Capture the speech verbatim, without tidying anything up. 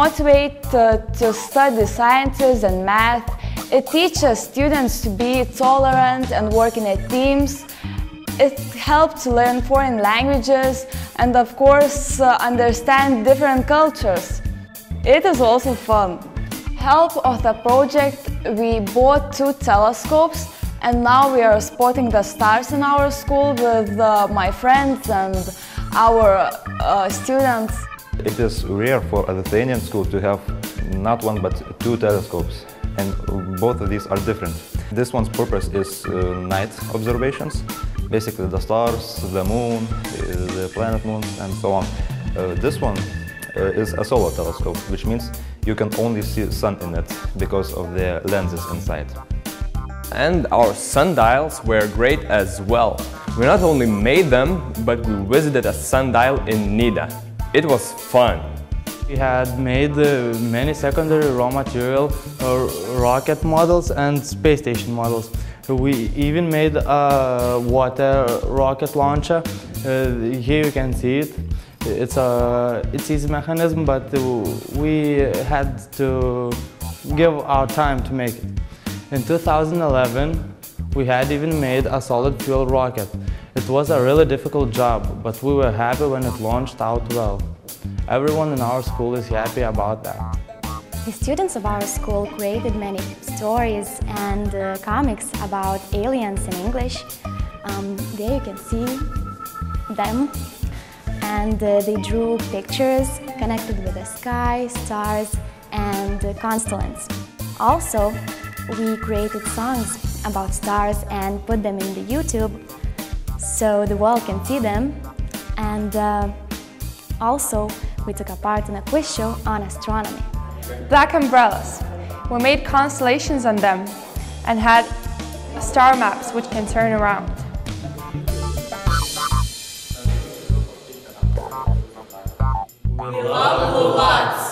motivate uh, to study sciences and math. It teaches students to be tolerant and work in teams. It helps to learn foreign languages and, of course, uh, understand different cultures. It is also fun. Help of the project, we bought two telescopes, and now we are spotting the stars in our school with uh, my friends and our uh, students. It is rare for a Lithuanian school to have not one but two telescopes, and both of these are different. This one's purpose is uh, night observations, basically the stars, the moon, the planet moon, and so on. Uh, this one uh, is a solar telescope, which means you can only see the sun in it because of the lenses inside. And our sundials were great as well. We not only made them, but we visited a sundial in Nida. It was fun. We had made uh, many secondary raw material, uh, rocket models and space station models. We even made a water rocket launcher. Uh, here you can see it. It's a it's easy mechanism, but we had to give our time to make it. In two thousand eleven, we had even made a solid fuel rocket. It was a really difficult job, but we were happy when it launched out well. Everyone in our school is happy about that. The students of our school created many stories and uh, comics about aliens in English. Um, there you can see them. And uh, they drew pictures connected with the sky, stars, and uh, constellations. Also, we created songs about stars and put them in the YouTube so the world can see them. And uh, also, we took a part in a quiz show on astronomy. Black umbrellas. We made constellations on them and had star maps which can turn around. We love you lots.